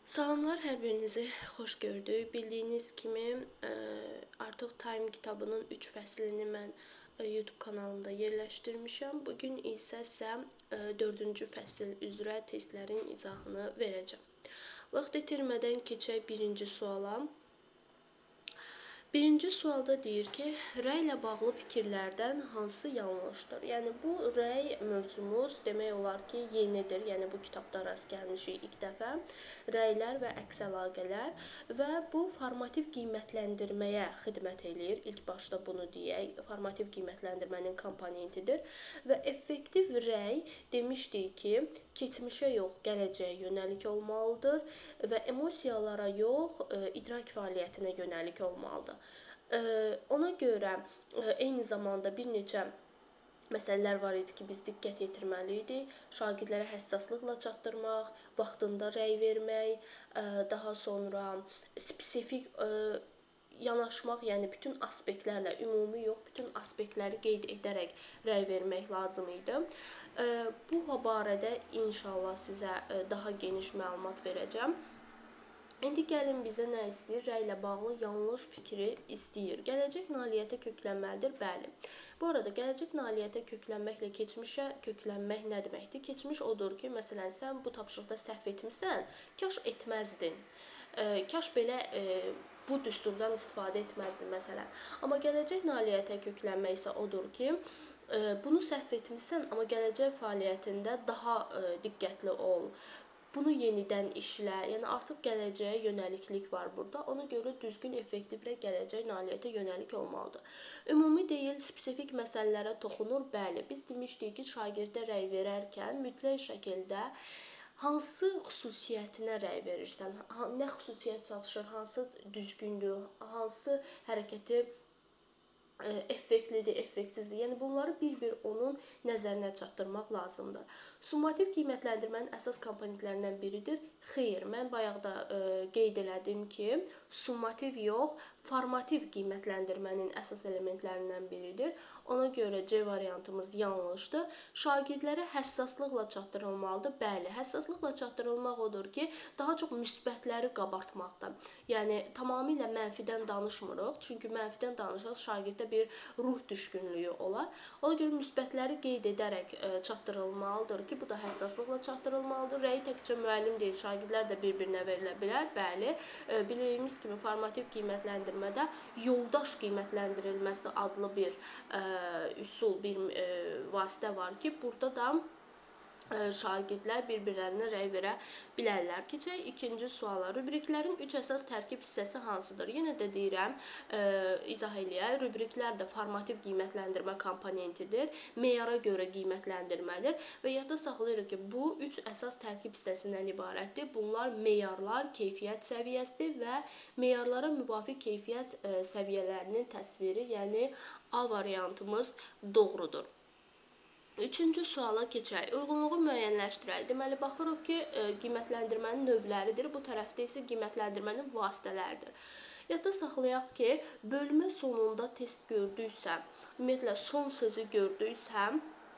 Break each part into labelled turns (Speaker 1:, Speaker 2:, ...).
Speaker 1: Salamlar, hər birinizi xoş gördük. Bildiyiniz kimi artıq Time kitabının 3 fəslini mən YouTube kanalımda yerləşdirmişəm. Bugün isə 4-cü fəsil üzrə testlərin izahını verəcəm. Vaxt itirmədən keçək birinci suala. Birinci sualda deyir ki, rəy ilə bağlı fikirlərdən hansı yanlışdır? Yəni, bu rəy mövzumuz demək olar ki, yenidir. Yəni, bu kitabda rast gəlmişik ilk dəfə. Rəylər və əks əlaqələr və bu formativ qiymətləndirməyə xidmət eləyir. İlk başda bunu deyək, formativ qiymətləndirmənin komponentidir. Və effektiv rəy demişdik ki, keçmişə yox, gələcəyə yönəlik olmalıdır və emosiyalara yox, idrak fəaliyyətinə yönəlik olmalıdır. Ona görə eyni zamanda bir neçə məsələlər var idi ki, biz diqqət yetirməli idik. Şagirdlərə həssaslıqla çatdırmaq, vaxtında rəy vermək, daha sonra spesifik yanaşmaq, yəni bütün aspektlərlə, ümumi yox, bütün aspektləri qeyd edərək rəy vermək lazım idi. Bu barədə inşallah sizə daha geniş məlumat verəcəm. İndi gəlin bizə nə istəyir? Rəy ilə bağlı yanlış fikri istəyir. Gələcək nailiyyətə köklənməlidir? Bəli. Bu arada gələcək nailiyyətə köklənməklə keçmişə köklənmək nə deməkdir? Keçmiş odur ki, məsələn, sən bu tapşırıqda səhv etmisən, kaş etməzdin. Kaş belə bu düsturdan istifadə etməzdin, məsələn. Amma gələcək nailiyyətə köklənmək isə odur ki, bunu səhv etmisən, amma gələcək fəaliyyətində daha diqqətli ol. Bunu yenidən işlə, yəni artıq gələcəyə yönəliklik var burada. Ona görə düzgün, effektiv və gələcək nailiyyətə yönəlik olmalıdır. Ümumi deyil, spesifik məsələlərə toxunur. Bəli, biz demişdik ki, şagirdə rəy verərkən mütləq şəkildə hansı xüsusiyyətinə rəy verirsən, nə xüsusiyyət çatışır, hansı düzgündür, hansı hərəkəti effektlidir, effektsizdir. Yəni, bunları bir-bir onun nəzərinə çatdırmaq lazımdır. Summativ qiymətləndirmənin əsas komponentlərindən biridir. Xeyr, mən bayaq da qeyd elədim ki, summativ yox, formativ qiymətləndirmənin əsas elementlərindən biridir. Ona görə C variantımız yanlışdır. Şagirdlərə həssaslıqla çatdırılmalıdır. Bəli, həssaslıqla çatdırılmaq odur ki, daha çox müsbətləri qabartmaqdan. Yəni, tamamilə mənfidən danışmırıq. Çünki mənfidən danışaq şagirddə bir ruh düşkünlüyü olar. Ona görə müsbətləri qeyd edərək çatdırılmalıdır ki, bu da həssaslıqla çatdırılmalıdır. Rəy təkcə müəllim deyil, şagirdlər də bir-birinə verilə bilər. Bəli, bildiyimiz kimi formativ qiymətləndirmədə yoldaş qiymətləndirilməsi adlı bir üsul, bir vasitə var ki, burada da şagirdlər bir-birlərinə rəy verə bilərlər. Keçək ikinci suala. Rubriklərin 3 əsas tərkib hissəsi hansıdır? Yenə də deyirəm, izah eləyək. Rubriklər də formativ qiymətləndirmə komponentidir. Meyara görə qiymətləndirmədir və yadda saxlayırıq ki, bu 3 əsas tərkib hissəsindən ibarətdir. Bunlar meyarlar, keyfiyyət səviyyəsi və meyarlara müvafiq keyfiyyət səviyyələrinin təsviri, yəni A variantımız doğrudur. Üçüncü suala keçək. Uyğunluğu müəyyənləşdirək. Deməli, baxırıq ki, qiymətləndirmənin növləridir. Bu tərəfdə isə qiymətləndirmənin vasitələridir. Yadda saxlayaq ki, bölmə sonunda test gördüksə, ümumiyyətlə son sözü gördüksə,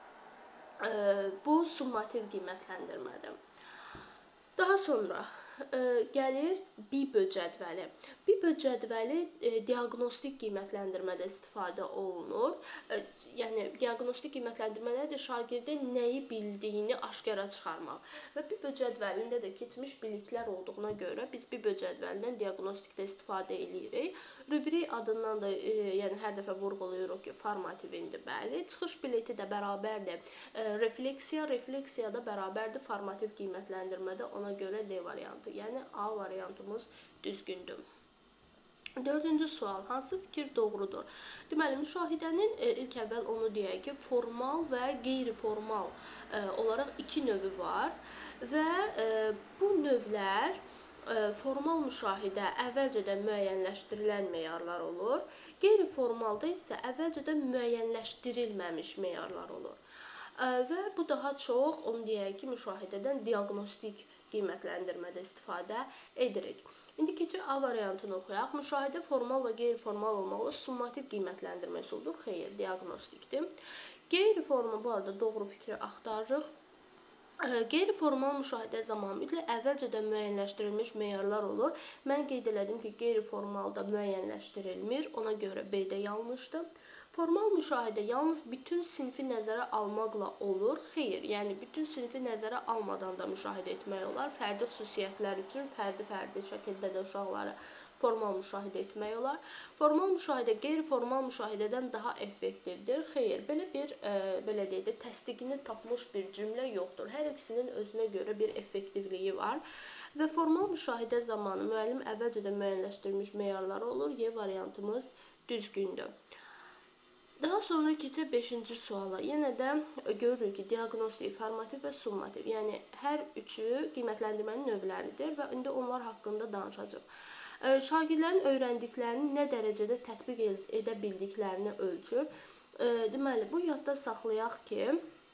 Speaker 1: bu summativ qiymətləndirmədir. Daha sonra gəlir BIBÖ cədvəli. BIBÖ cədvəli diaqnostik qiymətləndirmədə istifadə olunur. Yəni, diaqnostik qiymətləndirmə nədir? Şagirdin nəyi bildiyini aşkara çıxarmaq. Və BIBÖ cədvəlində də keçmiş biliklər olduğuna görə biz BIBÖ cədvəlindən diaqnostikdə istifadə edirik. Rubrik adından da yəni, hər dəfə vurğuluyuruq ki, formativində bəli. Çıxış bileti də bərabərdir. Refleksiya da bərabərdir formativ qiymətləndirmədə, ona görə D variantı. Yəni, A variantımız düzgündür. Dördüncü sual. Hansı fikir doğrudur? Deməli, müşahidənin ilk əvvəl onu deyək ki, formal və qeyri-formal olaraq iki növü var və bu növlər formal müşahidə əvvəlcədən müəyyənləşdirilən meyarlar olur. Qeyri-formalda isə əvvəlcədən müəyyənləşdirilməmiş meyarlar olur. Və bu daha çox, onu deyək ki, müşahidədən diaqnostik qiymətləndirmədə istifadə edirik. İndi keçək A variantını oxuyaq. Müşahidə formal və qeyri-formal olmaqla summativ qiymətləndirmə üsuludur. Xeyr, diaqnostikdir. Qeyri-formal, bu arada doğru fikri axtarırıq. Qeyri-formal müşahidə zamanı mütləq əvvəlcədən müəyyənləşdirilmiş meyarlar olur. Mən qeyd elədim ki, qeyri-formalda müəyyənləşdirilmir, ona görə B-də yanlışdır. Formal müşahidə yalnız bütün sinfi nəzərə almaqla olur. Xeyr, yəni bütün sinfi nəzərə almadan da müşahidə etmək olar. Fərdi xüsusiyyətlər üçün fərdi-fərdi şəkildə də uşaqları formal müşahidə etmək olar. Formal müşahidə qeyri-formal müşahidədən daha effektivdir. Xeyr, belə bir belə deyək də təsdiqini tapmış bir cümlə yoxdur. Hər ikisinin özünə görə bir effektivliyi var. Və formal müşahidə zamanı müəllim əvvəlcədən müəyyənləşdirilmiş meyarları olur. Y variantımız düzgündür. Daha sonra keçək 5-ci suala. Yenə də görürük ki, diaqnostik, formativ və summativ, yəni hər üçü qiymətləndirmənin növləridir və indi onlar haqqında danışacağıq. Şagirdlərin öyrəndiklərini nə dərəcədə tətbiq edə bildiklərini ölçür. Deməli, bu yadda saxlayaq ki,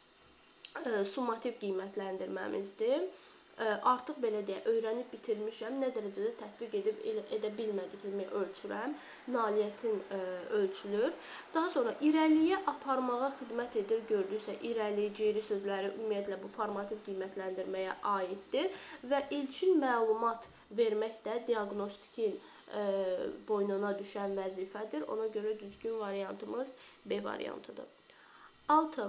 Speaker 1: summativ qiymətləndirməmizdir. Artıq belə deyək, öyrənib bitirmişəm, nə dərəcədə tətbiq edə bilmədiklərimi ölçürəm, nailiyyətin ölçülür. Daha sonra irəliyə aparmağa xidmət edir, gördüksə irəli, geri sözləri ümumiyyətlə bu formativ qiymətləndirməyə aiddir və ilkin məlumat vermək də diaqnostikin boynuna düşən vəzifədir. Ona görə düzgün variantımız B variantıdır. 6.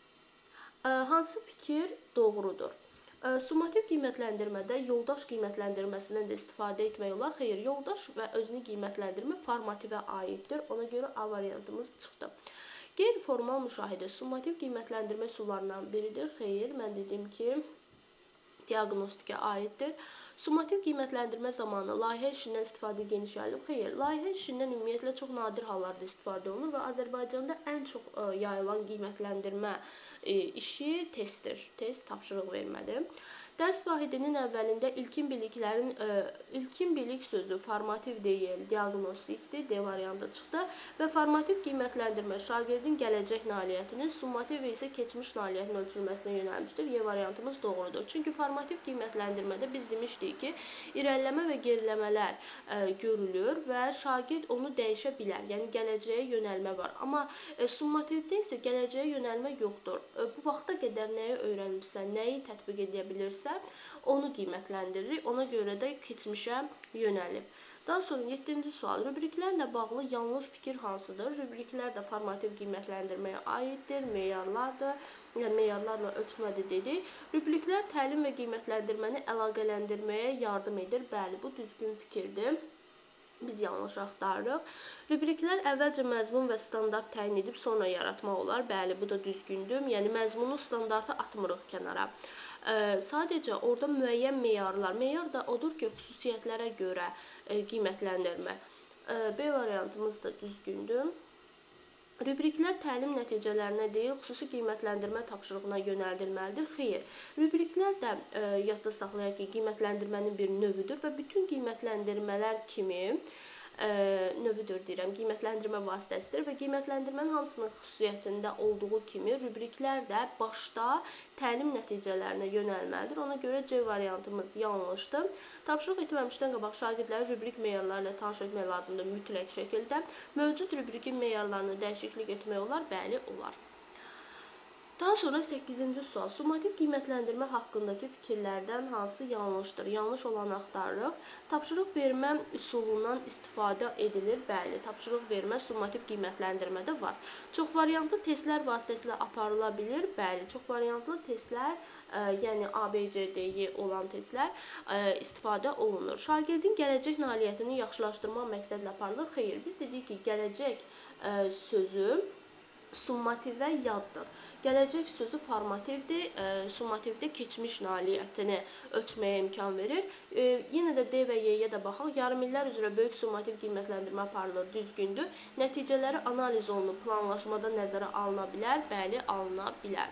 Speaker 1: Hansı fikir doğrudur? Summativ qiymətləndirmədə yoldaş qiymətləndirməsindən də istifadə etmək olar. Xeyr, yoldaş və özünü qiymətləndirmə formativə aiddir. Ona görə A variantımız çıxdı. Qeyri-formal müşahidə summativ qiymətləndirmə üsullarından biridir. Xeyr, mən dedim ki, diaqnostikə aiddir. Summativ qiymətləndirmə zamanı layihə işindən istifadə geniş yayılıb. Xeyr, layihə işindən ümumiyyətlə çox nadir hallarda istifadə olunur və Azərbaycanda ən çox yayılan qiymətləndirmə işi testdir. Test tapşırıq vermədir. Dərs vahidinin əvvəlində ilkin bilik sözü formativ deyil, diaqnostikdir, D variantı çıxdı və formativ qiymətləndirmə şagirdin gələcək nailiyyətinin, summativ isə keçmiş nailiyyətin ölçülməsinə yönəlmişdir. Y variantımız doğrudur. Çünki formativ qiymətləndirmədə biz demişdik ki, irəliləmə və geriləmələr görülür və şagird onu dəyişə bilər, yəni gələcəyə yönəlmə var. Amma summativdə isə gələcəyə yönəlmə yoxdur. Bu vaxta qədər nəyi öyrənibsə, nəyi tətbiq edə bilirsə, onu qiymətləndiririk. Ona görə də keçmişə yönəlib. Daha sonra 7-ci sual. Rubriklərlə bağlı yanlış fikir hansıdır? Rubriklər də formativ qiymətləndirməyə aiddir, meyarlardır, yəni meyarlarla ölçmədir dedik. Rubriklər təlim və qiymətləndirməni əlaqələndirməyə yardım edir. Bəli, bu düzgün fikirdir. Biz yanlış axtarırıq. Rubriklər əvvəlcə məzmun və standart təyin edib sonra yaratmaq olar. Bəli, bu da düzgündür. Yəni məzmunu standartı atmırıq kənara. Sadəcə orada müəyyən meyarlar. Meyar da odur ki, xüsusiyyətlərə görə qiymətləndirmə. B variantımız da düzgündür. Rubriklər təlim nəticələrinə deyil, xüsusi qiymətləndirmə tapşırığına yönəldilməlidir. Xeyr, rubriklər də yadda saxlayaq ki, qiymətləndirmənin bir növüdür və bütün qiymətləndirmələr kimi növüdür deyirəm, qiymətləndirmə vasitəsidir və qiymətləndirmənin hamısının xüsusiyyətində olduğu kimi rubriklər də başda təlim nəticələrinə yönəlməlidir. Ona görə C variantımız yanlışdır. Tapşırıq etməmişdən qabaq şagirdləri rubrik meyarlarla tanış etmək lazımdır mütləq şəkildə. Mövcud rubrikin meyarlarını dəyişiklik etmək olar? Bəli, olar. Daha sonra 8-ci sual. Summativ qiymətləndirmə haqqındakı fikirlərdən hansı yanlışdır? Yanlış olanı axtarırıq. Tapşırıq vermə üsulundan istifadə edilir. Bəli, tapşırıq vermə summativ qiymətləndirmədə var. Çox variantlı testlər vasitəsilə aparıla bilir. Bəli, çox variantlı testlər, yəni ABCD-yi olan testlər istifadə olunur. Şagirdin gələcək nailiyyətini yaxşılaşdırmaq məqsədlə aparılır. Xeyr, biz dedik ki, gələcək sözü summativə yaddır. Gələcək sözü formativdir, summativdə keçmiş nailiyyətini ölçməyə imkan verir. Yenə də D və Y-yə də baxaq. Yarımillər üzrə böyük summativ qiymətləndirmə aparılır, düzgündür. Nəticələri analiz olunub, planlaşmada nəzərə alına bilər, bəli, alına bilər.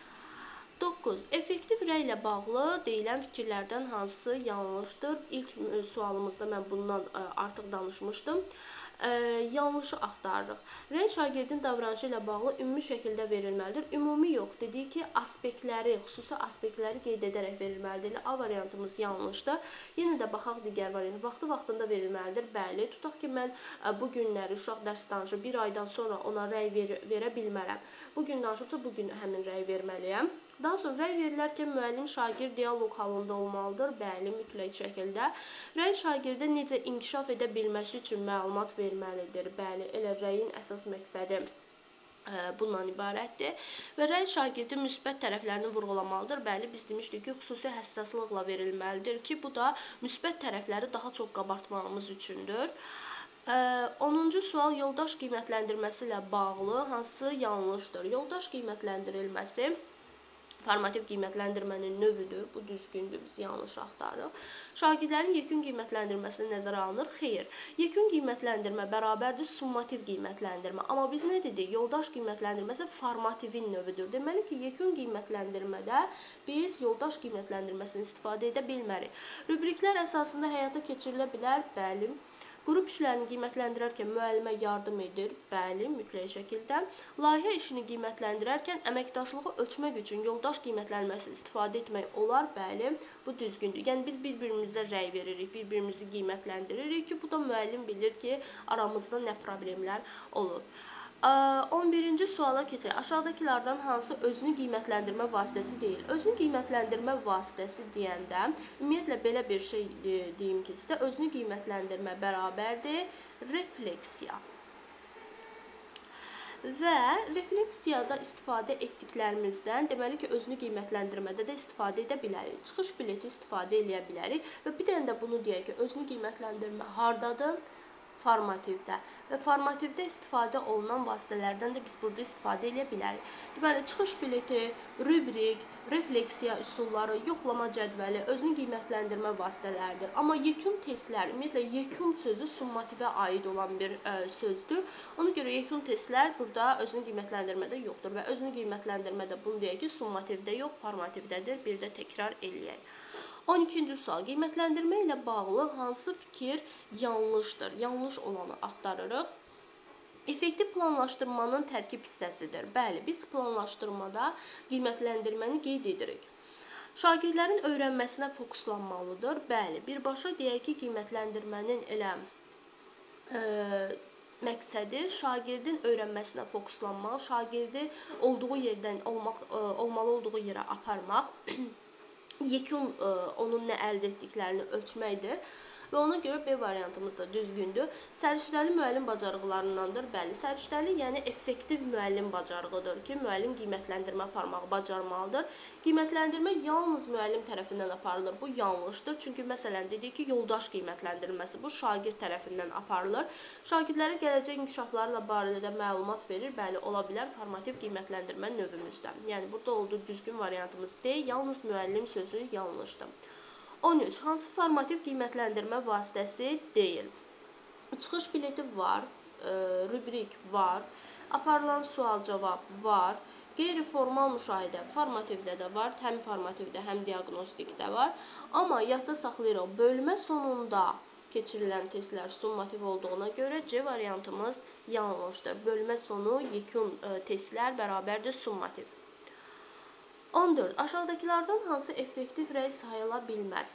Speaker 1: 9. Effektiv rəy ilə bağlı deyilən fikirlərdən hansı yanlışdır? İlk sualımızda mən bundan artıq danışmışdım. Yanlışı axtarırıq. Rəy şagirdin davranışı ilə bağlı ümumi şəkildə verilməlidir. Ümumi yox, dedik ki, aspektləri, xüsusi aspektləri qeyd edərək verilməlidir. A variantımız yanlışdır. Yenə də baxaq digər variant. Vaxtında verilməlidir. Bəli, tutaq ki, mən bu günləri uşaq dərs danışır, bir aydan sonra ona rəy verə bilmərəm. Bu gün danışıbsa, bu gün həmin rəy verməliyəm. Daha sonra rəy verilərkən müəllim-şagird dialoq halında olmalıdır. Bəli, mütləq şəkildə. Rəy şagirdə necə inkişaf edə bilməsi üçün məlumat verməlidir. Bəli, elə rəyin əsas məqsədi bundan ibarətdir. Və rəy şagirdin müsbət tərəflərini vurğulamalıdır. Bəli, biz demişdik ki, xüsusi həssaslıqla verilməlidir ki, bu da müsbət tərəfləri daha çox qabartmağımız üçündür. 10-cu sual yoldaş qiymətləndirməsi ilə bağlı hansı yanlışdır? Yoldaş qiymətləndirilməsi formativ qiymətləndirmənin növüdür. Bu düzgündür, biz yanlış axtarırıq. Şagirdlərin yekun qiymətləndirməsini nəzərə alınır? Xeyr. Yekun qiymətləndirmə bərabərdir summativ qiymətləndirmə. Amma biz nə dedik? Yoldaş qiymətləndirməsi formativin növüdür. Deməli ki, yekun qiymətləndirmədə biz yoldaş qiymətləndirməsini istifadə edə bilmərik. Rubriklər əsasında həyata keçirilə bilər? Bəli. Qrup işlərini qiymətləndirərkən müəllimə yardım edir. Bəli, mütləq şəkildə. Layihə işini qiymətləndirərkən əməkdaşlığı ölçmək üçün yoldaş qiymətləndirməsi istifadə etmək olar. Bəli, bu düzgündür. Yəni biz bir-birimizə rəy veririk, bir-birimizi qiymətləndiririk ki, bu da müəllim bilir ki, aramızda nə problemlər olur. 11-ci suala keçək. Aşağıdakilərdən hansı özünü qiymətləndirmə vasitəsi deyil? Özünü qiymətləndirmə vasitəsi deyəndə, ümumiyyətlə belə bir şey deyim ki, sizə özünü qiymətləndirmə bərabərdir refleksiya. Və refleksiyada istifadə etdiklərimizdən, deməli ki, özünü qiymətləndirmədə də istifadə edə bilərik. Çıxış bileti istifadə edə bilərik və bir dənə də bunu deyək ki, özünü qiymətləndirmə hardadır? Formativdə. Və formativdə istifadə olunan vasitələrdən də biz burada istifadə edə bilərik. Deməli, çıxış bileti, rubrik, refleksiya üsulları, yoxlama cədvəli, özünü qiymətləndirmə vasitələridir. Amma yekun testlər, ümumiyyətlə, yekun sözü summativə aid olan bir sözdür. Ona görə yekun testlər burada özünü qiymətləndirmədə yoxdur. Və özünü qiymətləndirmədə bunu deyək ki, summativdə yox, formativdədir. Bir də təkrar eləyək. 12-ci sual. Qiymətləndirmə ilə bağlı hansı fikir yanlışdır? Yanlış olanı axtarırıq. Effektiv planlaşdırmanın tərkib hissəsidir. Bəli, biz planlaşdırmada qiymətləndirməni qeyd edirik. Şagirdlərin öyrənməsinə fokuslanmalıdır. Bəli, birbaşa deyək ki, qiymətləndirmənin elə məqsədi şagirdin öyrənməsinə fokuslanmaq, şagirdi olduğu yerdən olmalı olduğu yerə aparmaq, yekun onun nə əldə etdiklərini ölçməkdir. Və ona görə B variantımız da düzgündür. Səriştəli müəllim bacarıqlarındandır. Bəli, səriştəli yəni effektiv müəllim bacarığıdır ki, müəllim qiymətləndirmə aparmağı bacarmalıdır. Qiymətləndirmə yalnız müəllim tərəfindən aparılır. Bu yanlışdır. Çünki məsələn dedik ki, yoldaş qiymətləndirməsi bu şagird tərəfindən aparılır. Şagirdlərin gələcək inkişafları ilə barədə məlumat verir. Bəli, ola bilər formativ qiymətləndirmə növümüzdə. Yəni burada olduğu düzgün variantımız D, yalnız müəllim sözü yanlışdır. 13. Hansı formativ qiymətləndirmə vasitəsi deyil? Çıxış bileti var, rubrik var, aparılan sual-cavab var, qeyri-formal müşahidə formativdə də var, həm formativdə, həm diaqnostikdə var. Amma yadda saxlayırıq, bölmə sonunda keçirilən testlər summativ olduğuna görə C variantımız yanlışdır. Bölmə sonu yekun testlər bərabərdir summativ. 14. Aşağıdakilərdən hansı effektiv rəy sayıla bilməz?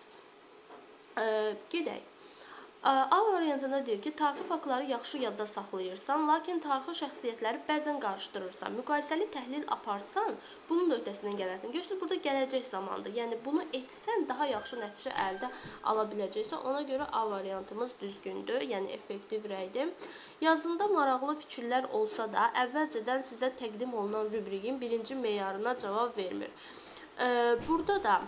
Speaker 1: Gedək. A variantında deyir ki, tarixi faktları yaxşı yadda saxlayırsan, lakin tarixi şəxsiyyətləri bəzən qarışdırırsan. Müqayisəli təhlil aparsan, bunun da öhdəsindən gələrsən. Görürsünüz, burada gələcək zamandır. Yəni, bunu etsən, daha yaxşı nəticə əldə ala biləcəksən. Ona görə A variantımız düzgündür, yəni effektiv rəydir. Yazında maraqlı fikirlər olsa da, əvvəlcədən sizə təqdim olunan rubrikin birinci meyarına cavab vermir. Burada da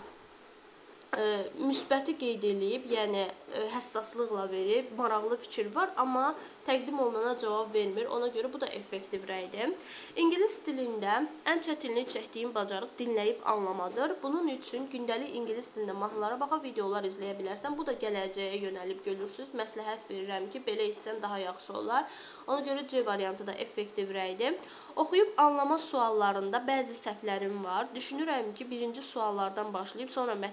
Speaker 1: müsbəti qeyd edib, yəni həssaslıqla verib, maraqlı fikir var, amma təqdim olunana cavab vermir. Ona görə bu da effektiv rəydir. İngilis dilində ən çətinlik çəkdiyim bacarıq dinləyib anlamadır. Bunun üçün gündəlik ingilis dilində mahnılara baxa, videolar izləyə bilərsən. Bu da gələcəyə yönəlib görürsünüz. Məsləhət verirəm ki, belə etsən daha yaxşı olar. Ona görə C variantı da effektiv rəydir. Oxuyub anlama suallarında bəzi səhvlərim var. Düşünürəm ki, birinci suallardan başlayıb sonra mətnə keçim.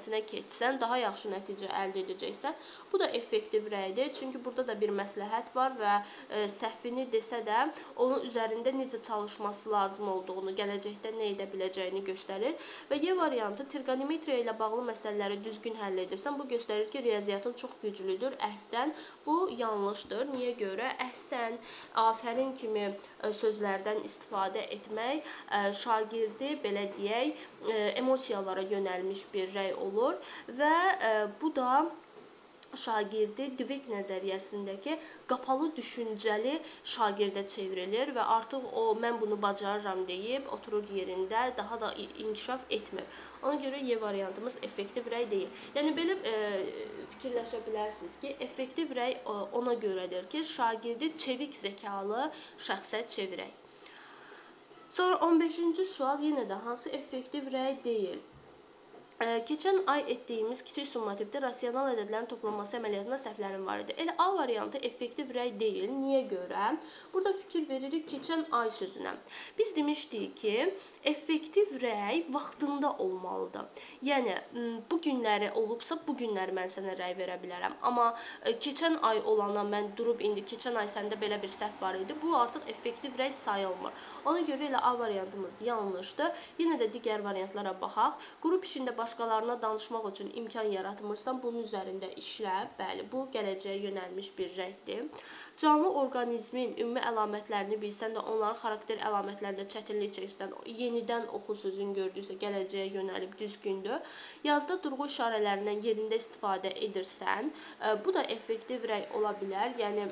Speaker 1: etsən, daha yaxşı nəticə əldə edəcəksən. Bu da effektiv rəydir. Çünki burada da bir məsləhət var və səhvini desə də onun üzərində necə çalışması lazım olduğunu, gələcəkdə nə edə biləcəyini göstərir. Və Y variantı trigonometriya ilə bağlı məsələləri düzgün həll edirsən. Bu göstərir ki, riyaziyyatın çox güclüdür. Əhsən. Bu yanlışdır. Niyə görə? Əhsən, afərin kimi sözlərdən istifadə etmək şagirdi, belə deyək, emosiyalara yönəlmiş bir rəy olur və bu da şagirdi Dweck nəzəriyyəsindəki qapalı düşüncəli şagirdə çevrilir və artıq o mən bunu bacarıram deyib oturur yerində, daha da inkişaf etmir. Ona görə Y variantımız effektiv rəy deyil. Yəni belə fikirləşə bilərsiniz ki, effektiv rəy ona görədir ki, şagirdi çevik zəkalı şəxsə çevirək. Sonra 15-ci sual yenə də hansı effektiv rəy deyil? Keçən ay etdiyimiz kiçik summativdə rasional ədədlərin toplanması əməliyyatında səhvlərin var idi. Elə A variantı effektiv rəy deyil. Niyə görə? Burada fikir veririk keçən ay sözünə. Biz demişdik ki, effektiv rəy vaxtında olmalıdır. Yəni, bu günləri olubsa, bu günləri mən sənə rəy verə bilərəm. Amma keçən ay olana mən durub indi keçən ay səndə belə bir səhv var idi. Bu artıq effektiv rəy sayılmır. Ona görə elə A variantımız yanlışdır. Yenə də digər variantlara baxaq. Qrup işində başqalarına danışmaq üçün imkan yaratmırsan, bunun üzərində işlə. Bəli, bu gələcəyə yönəlmiş bir rəngdir. Canlı orqanizmin ümumi əlamətlərini bilsən də onların xarakter əlamətlərində çətinlik çəksən, yenidən oxu sözün gördüksə gələcəyə yönəlib düzgündür. Yazda durğu işarələrindən yerində istifadə edirsən, bu da effektiv rəy ola bilər. Yəni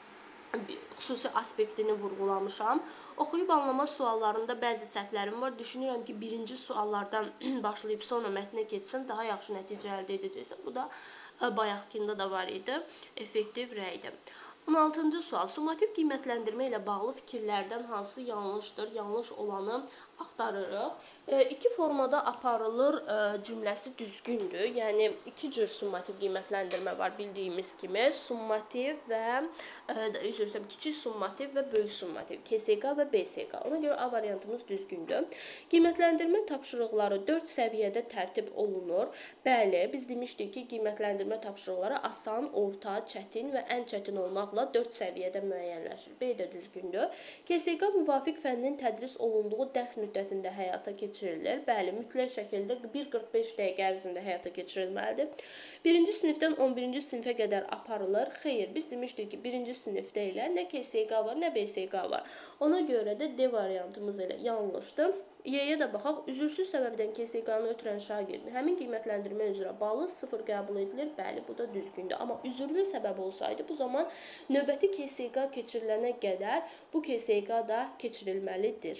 Speaker 1: xüsusi aspektini vurğulamışam. Oxuyub anlama suallarında bəzi səhvlərim var. Düşünürəm ki, birinci suallardan başlayıb sonra mətnə keçsən, daha yaxşı nəticə əldə edəcəksən. Bu da bayaqkında da var idi. Effektiv rəydir. 16-cı sual. Summativ qiymətləndirmə ilə bağlı fikirlərdən hansı yanlışdır? Yanlış olanı axtarırıq. İki formada aparılır cümləsi düzgündür. Yəni, iki cür summativ qiymətləndirmə var bildiyimiz kimi. Summativ və kiçik summativ və böyük summativ. KSQ və BSQ. Ona görə A variantımız düzgündür. Qiymətləndirmə tapşırıqları 4 səviyyədə tərtib olunur. Bəli, biz demişdik ki, qiymətləndirmə tapşırıqları asan, orta, çətin və ən çətin olmaqla 4 səviyyədə müəyyənləşir. B də düzgündür. KSQ müvafiq fənnin tədris olunduğu dərs müddətində həyata keçirilir. Bəli, mütləq şəkildə 1:45 dəqiqə ərzində həyata keçirilməlidir. 1-ci sinifdən 11-ci sinifə qədər aparılır. Xeyr, biz demişdik ki, 1-ci sinifdə ilə nə KSQ var, nə BSQ var. Ona görə də D variantımız elə yanlışdır. Y-yə də baxaq. Üzürsüz səbəbdən KSQ-nı ötürən şagirdin həmin qiymətləndirmə üzrə balı 0 qəbul edilir. Bəli, bu da düzgündür. Amma üzürlü səbəb olsaydı, bu zaman növbəti KSQ keçirilənə qədər bu KSQ da keçirilməlidir.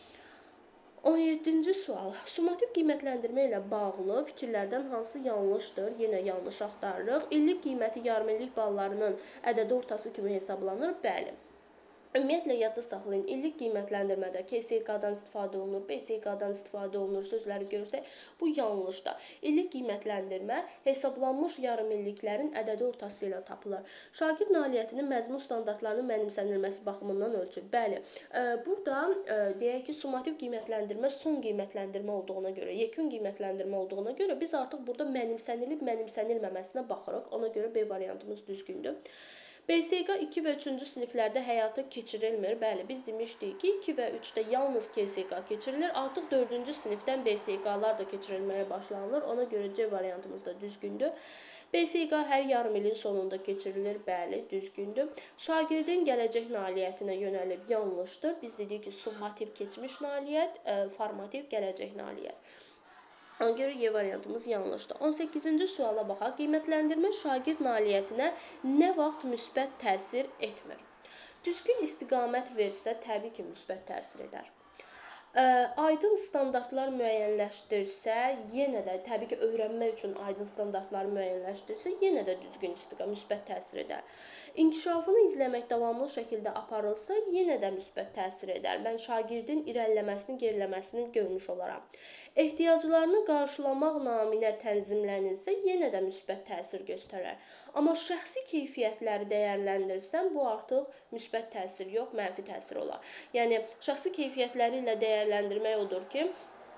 Speaker 1: 17-ci sual. Summativ qiymətləndirmə ilə bağlı fikirlərdən hansı yanlışdır? Yenə yanlış axtarırıq. İllik qiyməti yarımillik ballarının ədədi ortası kimi hesablanır. Bəli. Ümumiyyətlə, yadda saxlayın, illik qiymətləndirmədə KSQ-dan istifadə olunur, BSQ-dan istifadə olunur sözləri görsək, bu yanlışdır. İllik qiymətləndirmə hesablanmış yarımilliklərin ədədi ortası ilə tapılır. Şagird nailiyyətinin məzmun standartlarının mənimsənilməsi baxımından ölçür. Bəli, burada deyək ki, summativ qiymətləndirmə son qiymətləndirmə olduğuna görə, yekun qiymətləndirmə olduğuna görə biz artıq burada mənimsənilib-mənimsənilməməsinə baxırıq. Ona görə B variantımız düzgündür. BSQ 2 və 3-cü siniflərdə həyata keçirilmir. Bəli, biz demişdik ki, 2 və 3-də yalnız KSQ keçirilir. Artıq 4-cü sinifdən BSQ-lar da keçirilməyə başlanılır. Ona görə C variantımız da düzgündür. BSQ hər yarım ilin sonunda keçirilir. Bəli, düzgündür. Şagirdin gələcək nailiyyətinə yönəlib yanlışdır. Biz dedik ki, summativ keçmiş nailiyyət, formativ gələcək nailiyyət. Ona görə Y variantımız yanlışdır. 18-ci suala baxaq. Qiymətləndirmə şagird nailiyyətinə nə vaxt müsbət təsir etmir? Düzgün istiqamət versə, təbii ki, müsbət təsir edər. Aydın standartlar müəyyənləşdirsə, yenə də təbii ki, öyrənmək üçün aydın standartları müəyyənləşdirsə, yenə də düzgün istiqamət müsbət təsir edər. İnkişafını izləmək davamlı şəkildə aparılsa, yenə də müsbət təsir edər. Mən şagirdin irəliləməsini, geriləməsini görmüş olaram. Ehtiyaclarını qarşılamaq naminə tənzimlənilsə, yenə də müsbət təsir göstərər. Amma şəxsi keyfiyyətləri dəyərləndirsən, bu artıq müsbət təsir yox, mənfi təsir olar. Yəni, şəxsi keyfiyyətləri ilə dəyərləndirmək odur ki,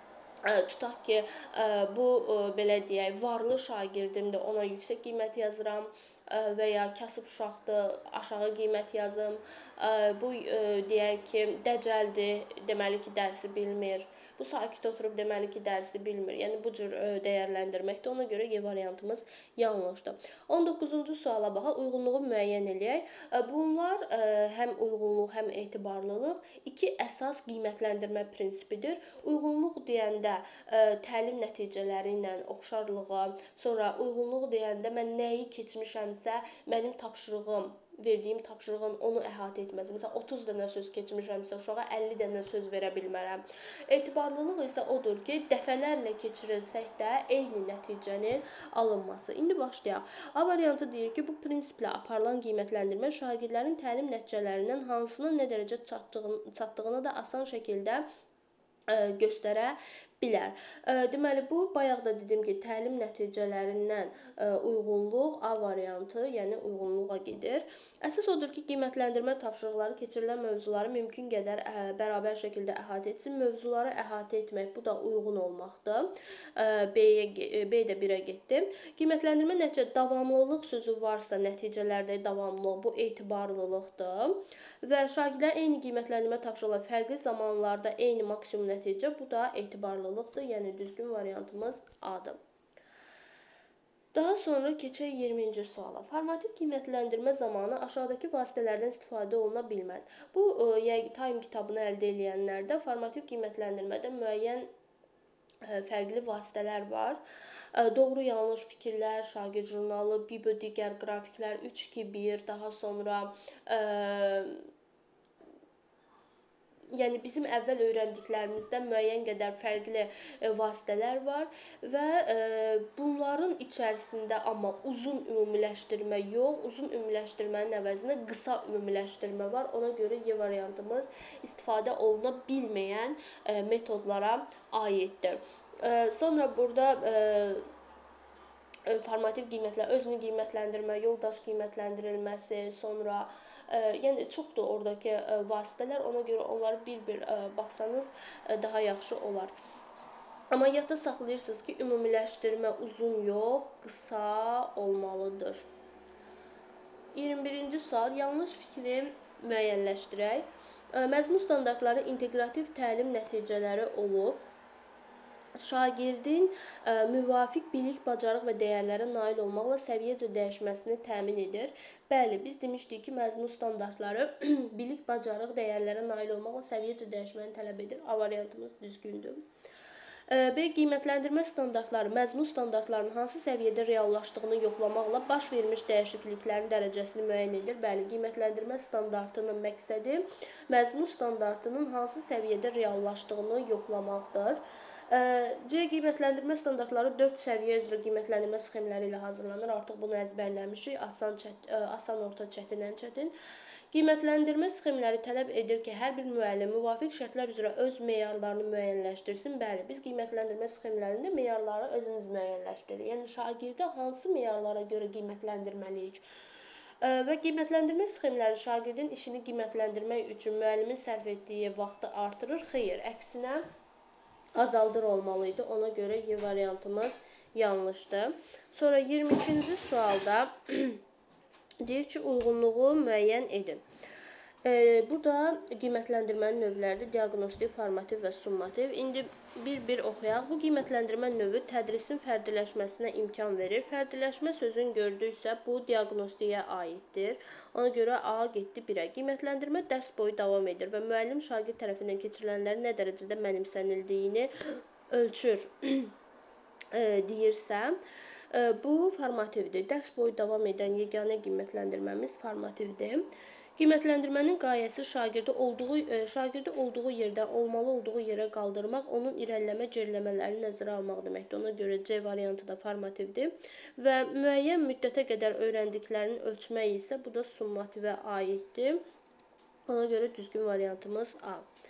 Speaker 1: Tutaq ki, bu, belə deyək, varlı şagirdimdir, ona yüksək qiymət yazıram və ya kasıb uşaqdır, aşağı qiymət yazım. Bu, deyək ki, dəcəldir, deməli ki, dərsi bilmir. Bu sakit oturub deməli ki, dərsi bilmir. Yəni bu cür dəyərləndirməkdir. Ona görə Y variantımız yanlışdır. 19-cu suala baxaq, uyğunluğu müəyyən eləyək. Bunlar həm uyğunluq, həm etibarlılıq iki əsas qiymətləndirmə prinsipidir. Uyğunluq deyəndə təlim nəticələri ilə oxşarlığa, sonra uyğunluq deyəndə mən nəyi keçmişəmsə, mənim tapşırığım, verdiyim tapşırığın onu əhatə etməsi. Məsələn, 30 dənə söz keçmişəmsə, uşağa 50 dənə söz verə bilmərəm. Etibarlılıq isə odur ki, dəfələrlə keçirilsək də eyni nəticənin alınması. İndi başlayaq. A variantı deyir ki, bu prinsiplə aparılan qiymətləndirmə şagirdlərin təlim nəticələrindən hansına nə dərəcə çatdığını da asan şəkildə göstərə bilər. Deməli, bu bayaq da dedim ki, təlim nəticələrindən uyğunluq A variantı, yəni uyğunluğa gedir. Əsas odur ki, qiymətləndirmə tapşırıqları keçirilən mövzuları mümkün qədər bərabər şəkildə əhatə etsin. Mövzuları əhatə etmək, bu da uyğun olmaqdır. B də 1-ə getdi. Qiymətləndirmə nəticə davamlılıq sözü varsa nəticələrdə davamlılıq, bu etibarlılıqdır. Və şagirdlər eyni qiymətləndirmə tapşırıqları fərqli zamanlarda eyni maksimum nəticə, bu da etibarlılıqdır. Yəni düzgün variantımız A-dır. Daha sonra keçək 20-ci suala. Formativ qiymətləndirmə zamanı aşağıdakı vasitələrdən istifadə oluna bilməz. Bu, Time kitabını əldə edənlərdə formativ qiymətləndirmədə müəyyən fərqli vasitələr var. Doğru yanlış fikirlər, şagird jurnalı, bibo digər qrafiklər, 3-2-1, daha sonra yəni bizim əvvəl öyrəndiklərimizdən müəyyən qədər fərqli vasitələr var və bunların içərisində amma uzun ümumiləşdirmə yox, uzun ümumiləşdirmənin əvəzinə qısa ümumiləşdirmə var. Ona görə Y variantımız istifadə oluna bilməyən metodlara aiddir. Sonra burada formativ qiymətlər, özünü qiymətləndirmə, yoldaş qiymətləndirilməsi, sonra yəni çoxdur oradakı vasitələr, ona görə onları bir-bir baxsanız daha yaxşı olar. Amma yadda saxlayırsınız ki, ümumiləşdirmə uzun yox, qısa olmalıdır. 21-ci sual, yanlış fikri müəyyənləşdirək. Məzmun standartları inteqrativ təlim nəticələri olub. Şagirdin müvafiq bilik, bacarıq və dəyərlərə nail olmaqla səviyyəcə dəyişməsini təmin edir. Bəli, biz demişdik ki, məzmun standartları bilik, bacarıq, dəyərlərə nail olmaqla səviyyəcə dəyişməni tələb edir. A variantımız düzgündür. B. Qiymətləndirmə standartları məzmun standartlarının hansı səviyyədə reallaşdığını yoxlamaqla baş vermiş dəyişikliklərin dərəcəsini müəyyən edir. Bəli, qiymətləndirmə standartının məqsədi məzmun standartının hansı səviyyədə reallaşdığını yoxlamaqdır. C. Qiymətləndirmə standartları 4 səviyyə üzrə qiymətləndirmə sxemləri ilə hazırlanır. Artıq bunu əzbərləmişik. Asan, orta, çətin, ən çətin. Qiymətləndirmə sxemləri tələb edir ki, hər bir müəllim müvafiq şərtlər üzrə öz meyarlarını müəyyənləşdirsin. Bəli, biz qiymətləndirmə sxemlərində meyarları özümüz müəyyənləşdiririk. Yəni şagirdə hansı meyarlara görə qiymətləndirməliyik? Və qiymətləndirmə sxemləri şagirdin işini qiymətləndirmək üçün müəllimin sərf etdiyi vaxtı artırır. Xeyr, əksinə azaldır olmalıydı. Ona görə Y variantımız yanlışdır. Sonra 22-ci sualda deyir ki, uyğunluğu müəyyən edin. Burada qiymətləndirmənin növləridir. Diaqnostik, formativ və summativ. İndi bir-bir oxuyaq. Bu qiymətləndirmə növü tədrisin fərdiləşməsinə imkan verir. Fərdiləşmə sözünü gördüksə, bu diaqnostiyə aiddir. Ona görə A getdi 1-ə. Qiymətləndirmə dərs boyu davam edir və müəllim şagird tərəfindən keçirilənlərin nə dərəcədə mənimsənildiyini ölçür deyirsə, bu formativdir. Dərs boyu davam edən yeganə qiymətləndirməmiz formativdir. Qiymətləndirmənin qayəsi şagirdi olduğu yerdən olmalı olduğu yerə qaldırmaq, onun irəliləmə, geriləmələrini nəzərə almaq deməkdir. Ona görə C variantı da formativdir. Və müəyyən müddətə qədər öyrəndiklərini ölçmək isə bu da summativə aiddir. Ona görə düzgün variantımız A.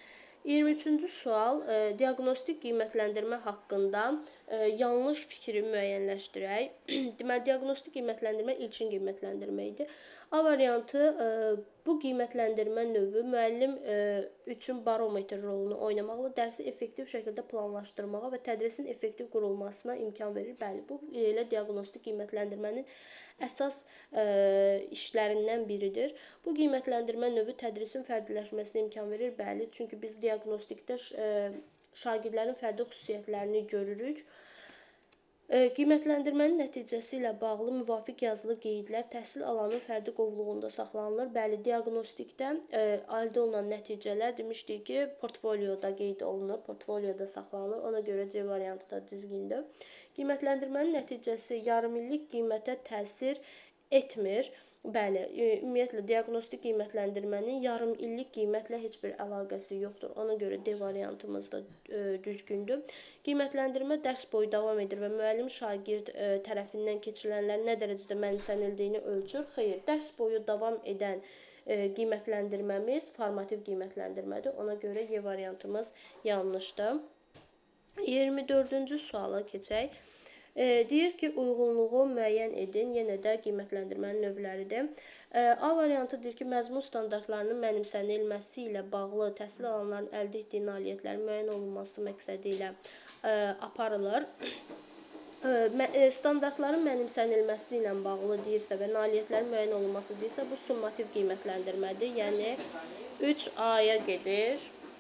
Speaker 1: 23-cü sual, diaqnostik qiymətləndirmə haqqında yanlış fikri müəyyənləşdirək. Deməli, diaqnostik qiymətləndirmə ilkin qiymətləndirmə idi. A variantı, bu qiymətləndirmə növü müəllim üçün barometr rolunu oynamaqla dərsi effektiv şəkildə planlaşdırmağa və tədrisin effektiv qurulmasına imkan verir. Bəli, bu elə diaqnostik qiymətləndirmənin əsas işlərindən biridir. Bu qiymətləndirmə növü tədrisin fərdiləşməsinə imkan verir. Bəli, çünki biz diaqnostikdə şagirdlərin fərdi xüsusiyyətlərini görürük. Qiymətləndirmənin nəticəsi ilə bağlı müvafiq yazılı qeydlər təhsil alanın fərdi qovluğunda saxlanılır. Bəli, diaqnostikdə əldə olunan nəticələr demişdik ki, portfolioda qeyd olunur, portfolioda saxlanılır. Ona görə C variantı da düzgündür. Qiymətləndirmənin nəticəsi yarımillik qiymətə təsir etmir. Bəli, ümumiyyətlə diaqnostik qiymətləndirmənin yarım illik qiymətlə heç bir əlaqəsi yoxdur. Ona görə D variantımız da düzgündür. Qiymətləndirmə dərs boyu davam edir və müəllim şagird tərəfindən keçirilənlərin nə dərəcədə mənimsənildiyini ölçür. Xeyr, dərs boyu davam edən qiymətləndirməmiz formativ qiymətləndirmədir. Ona görə Y variantımız yanlışdır. 24-cü suala keçək. Deyir ki, uyğunluğu müəyyən edin. Yenə də qiymətləndirmənin növləridir. A variantı deyir ki, məzmun standartlarının mənimsənilməsi ilə bağlı təhsil alanların əldə etdiyi nailiyyətlərin müəyyən olunması məqsədi ilə aparılır. Standartların mənimsənilməsi ilə bağlı deyirsə və nailiyyətlərin müəyyən olunması deyirsə, bu summativ qiymətləndirmədir. Yəni 3A-ya gedir.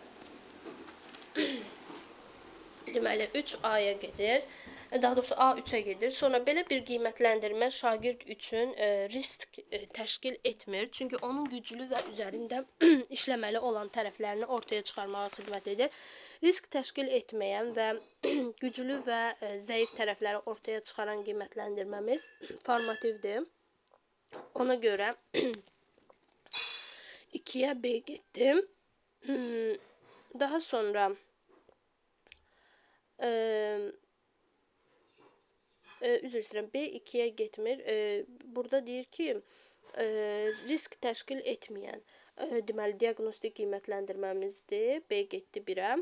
Speaker 1: Deməli, 3A-ya gedir. Daha doğrusu A3-ə gedir. Sonra belə bir qiymətləndirmə şagird üçün risk təşkil etmir. Çünki onun güclü və üzərində işləməli olan tərəflərini ortaya çıxarmağa xidmət edir. Risk təşkil etməyən və güclü və zəif tərəfləri ortaya çıxaran qiymətləndirməmiz formativdir. Ona görə 2-yə B getdim. Daha sonra üzr istəyirəm, B2-yə getmir. Burada deyir ki, risk təşkil etməyən, deməli, diaqnostik qiymətləndirməmizdir. B getdi 1-ə.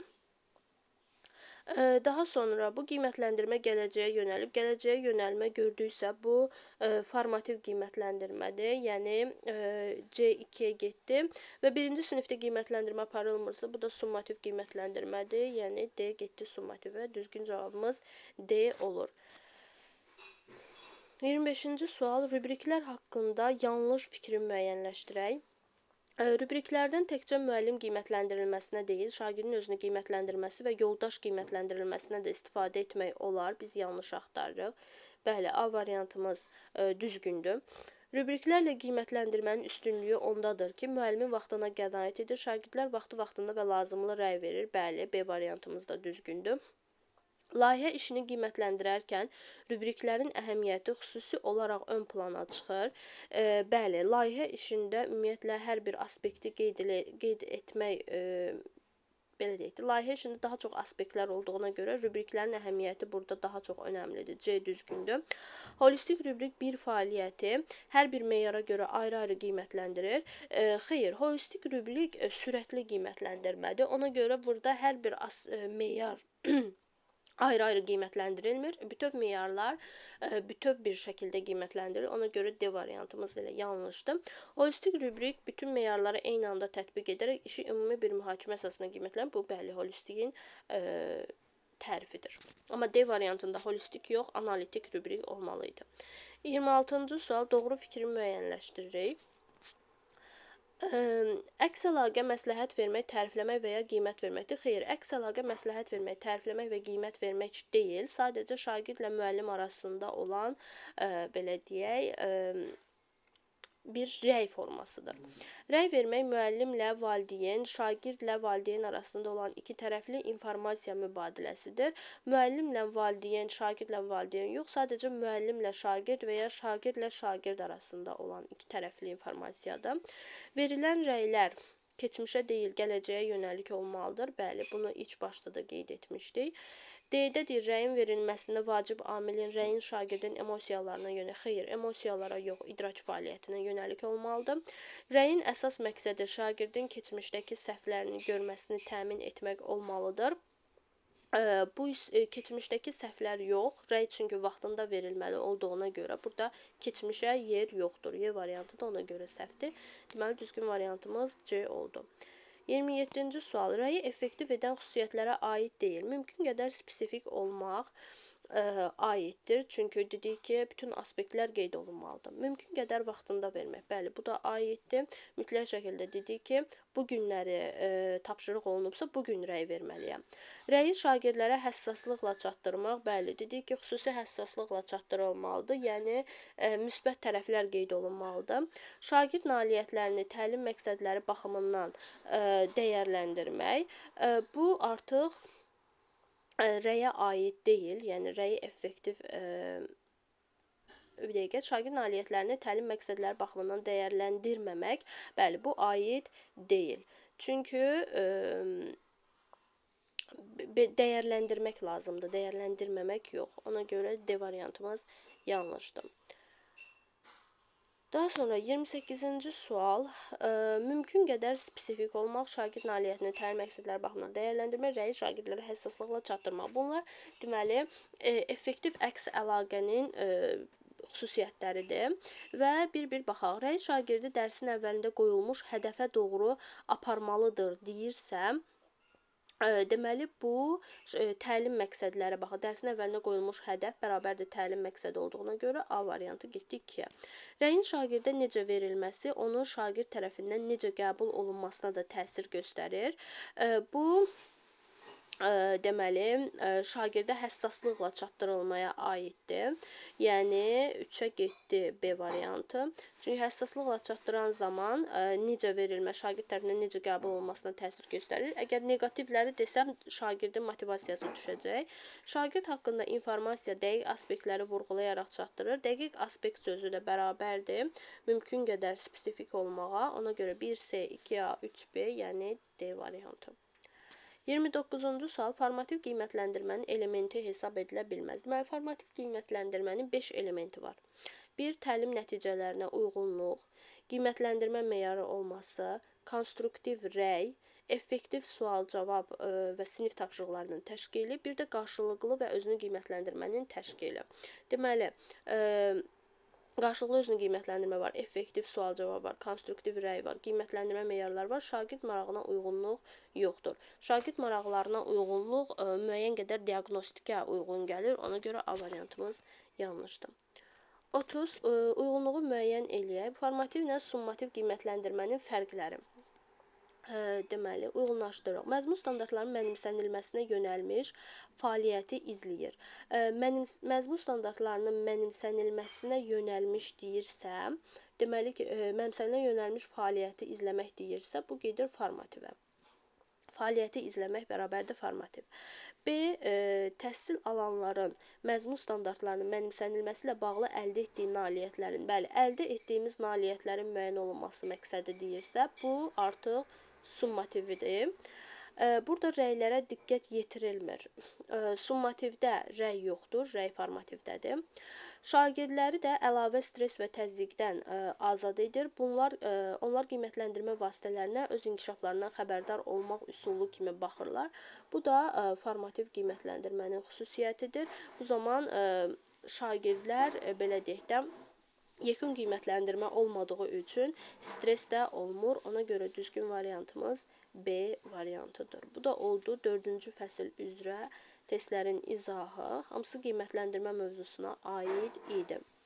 Speaker 1: Daha sonra bu qiymətləndirmə gələcəyə yönəlib. Gələcəyə yönəlmə gördüksə, bu formativ qiymətləndirmədir. Yəni C2-yə getdi. Və birinci sinifdə qiymətləndirmə aparılmırsa, bu da summativ qiymətləndirmədir. Yəni D getdi summativə. Düzgün cavabımız D olur. 25-ci sual, rubriklər haqqında yanlış fikri müəyyənləşdirək. Rubriklərdən təkcə müəllim qiymətləndirilməsinə deyil, şagirdin özünü qiymətləndirməsi və yoldaş qiymətləndirilməsinə də istifadə etmək olar. Biz yanlış axtarırıq. Bəli, A variantımız düzgündür. Rubriklərlə qiymətləndirmənin üstünlüyü ondadır ki, müəllimin vaxtına qənaət edir, şagirdlər vaxtında və lazımlı rəy verir. Bəli, B variantımız da düzgündür. Layihə işini qiymətləndirərkən rubriklərin əhəmiyyəti xüsusi olaraq ön plana çıxır. Bəli, layihə işində ümumiyyətlə hər bir aspekti qeyd etmək, belə deyək, layihə işində daha çox aspektlər olduğuna görə rubriklərin əhəmiyyəti burada daha çox önəmlidir. C düzgündür. Holistik rubrik bir fəaliyyəti hər bir meyara görə ayrı-ayrı qiymətləndirir. Xeyr, holistik rubrik sürətli qiymətləndirmədir. Ona görə burada hər bir meyar ayrı-ayrı qiymətləndirilmir. Bütöv meyarlar bütöv bir şəkildə qiymətləndirilir. Ona görə D variantımız elə yanlışdır. Holistik rubrik bütün meyarları eyni anda tətbiq edərək işi ümumi bir mühakimə əsasına qiymətləndirir. Bu, bəli, holistikin tərifidir. Amma D variantında holistik yox, analitik rubrik olmalıydı. 26-cı sual, doğru fikri müəyyənləşdiririk. Əks əlaqə məsləhət vermək, tərifləmək və ya qiymət verməkdir. Xeyr, əks əlaqə məsləhət vermək, tərifləmək və qiymət vermək deyil. Sadəcə şagirdlə müəllim arasında olan, belə deyək, bir rəy formasıdır. Rəy vermək müəllimlə valideyn, şagirdlə valideyn arasında olan iki tərəfli informasiya mübadiləsidir. Müəllimlə valideyn, şagirdlə valideyn yox, sadəcə müəllimlə şagird və ya şagirdlə şagird arasında olan iki tərəfli informasiyadır. Verilən rəylər keçmişə deyil, gələcəyə yönəlik olmalıdır. Bəli, bunu ilk başda da qeyd etmişdik. D-də deyir, rəyin verilməsində vacib amilin rəyin şagirdin emosiyalarına yönəlik. Xeyr, emosiyalara yox, idrak fəaliyyətinə yönəlik olmalıdır. Rəyin əsas məqsədi şagirdin keçmişdəki səhvlərini görməsini təmin etmək olmalıdır. Bu keçmişdəki səhvlər yox, rəy çünki vaxtında verilməli olduğuna görə burada keçmişə yer yoxdur. Y variantı da ona görə səhvdir. Deməli, düzgün variantımız C oldu. 27-ci sual. Rəyi effektiv edən xüsusiyyətlərə aid deyil. Mümkün qədər spesifik olmaq aiddir. Çünki dedik ki, bütün aspektlər qeyd olunmalıdır. Mümkün qədər vaxtında vermək. Bəli, bu da aiddir. Mütləq şəkildə dedik ki, bu günləri tapşırıq olunubsa, bu gün rəy verməliyəm. Rəyi şagirdlərə həssaslıqla çatdırmaq. Bəli, dedik ki, xüsusi həssaslıqla çatdırılmalıdır. Yəni, müsbət tərəflər qeyd olunmalıdır. Şagird nailiyyətlərini təlim məqsədləri baxımından dəyərləndirmək. Bu artıq rəyə aid deyil, yəni rəyi effektiv bir dəqiqə, şagird nailiyyətlərini təlim məqsədləri baxımından dəyərləndirməmək, bəli, bu aid deyil. Çünki dəyərləndirmək lazımdır, dəyərləndirməmək yox. Ona görə D variantımız yanlışdır. Daha sonra 28-ci sual. Mümkün qədər spesifik olmaq, şagird nailiyyətini təlim məqsədləri baxımından dəyərləndirmək, rəyi şagirdlərə həssaslıqla çatdırmaq. Bunlar deməli effektiv əks əlaqənin xüsusiyyətləridir və bir-bir baxaq. Rəy şagirdi dərsin əvvəlində qoyulmuş hədəfə doğru aparmalıdır deyirsə, deməli, bu təlim məqsədlərə baxaq. Dərsin əvvəlində qoyulmuş hədəf bərabərdir təlim məqsədi olduğuna görə A variantı getdi 2-yə. Rəyin şagirdə necə verilməsi onun şagird tərəfindən necə qəbul olunmasına da təsir göstərir. Bu deməli, şagirdə həssaslıqla çatdırılmaya aiddir. Yəni, 3-ə getdi B variantı. Çünki həssaslıqla çatdıran zaman necə verilmə, şagird tərəfindən necə qəbul olunmasına təsir göstərir. Əgər neqativləri desəm, şagirdin motivasiyası düşəcək. Şagird haqqında informasiya dəqiq aspektləri vurğulayaraq çatdırır. Dəqiq aspekt sözü də bərabərdir. Mümkün qədər spesifik olmağa. Ona görə 1C, 2A, 3B, yəni D variantı. 29-cu sual. Formativ qiymətləndirmənin elementi hesab edilə bilməz. Deməli, formativ qiymətləndirmənin 5 elementi var. 1. Təlim nəticələrinə uyğunluq, qiymətləndirmə meyarı olması, konstruktiv rəy, effektiv sual-cavab və sinif tapşırıqlarının təşkili, bir də qarşılıqlı və özünü qiymətləndirmənin təşkili. Deməli, qarşılıqlı özünü qiymətləndirmə var, effektiv sual-cavab var, konstruktiv rəy var, qiymətləndirmə meyarları var, şagird marağına uyğunluq yoxdur. Şagird maraqlarına uyğunluq müəyyən qədər diaqnostikə uyğun gəlir, ona görə A variantımız yanlışdır. 30. Uyğunluğu müəyyən eləyək. Formativ ilə summativ qiymətləndirmənin fərqləri. Deməli, uyğunlaşdırıq. Məzmun standartlarının mənimsənilməsinə yönəlmiş fəaliyyəti izləyir. Məzmun standartlarının mənimsənilməsinə yönəlmiş deyirsə, deməli ki, mənimsənilməsinə yönəlmiş fəaliyyəti izləmək deyirsə, bu gedir formativə. Fəaliyyəti izləmək bərabərdir formativ. B. Təhsil alanların məzmun standartlarının mənimsənilməsi ilə bağlı əldə etdiyi nailiyyətlərin, bəli, əldə etdiyimiz nailiyyətlərin müəyyən olunması məqsədi deyirsə, bu artıq summatividir. Burada rəylərə diqqət yetirilmir. Summativdə rəy yoxdur, rəy formativdədir. Şagirdləri də əlavə stres və təzyiqdən azad edir. Onlar qiymətləndirmə vasitələrinə öz inkişaflarından xəbərdar olmaq üsulu kimi baxırlar. Bu da formativ qiymətləndirmənin xüsusiyyətidir. Bu zaman şagirdlər, belə deyək də, yekun qiymətləndirmə olmadığı üçün stres də olmur. Ona görə düzgün variantımız B variantıdır. Bu da oldu 4-cü fəsil üzrə testlərin izahı. Hamısı qiymətləndirmə mövzusuna aid idi.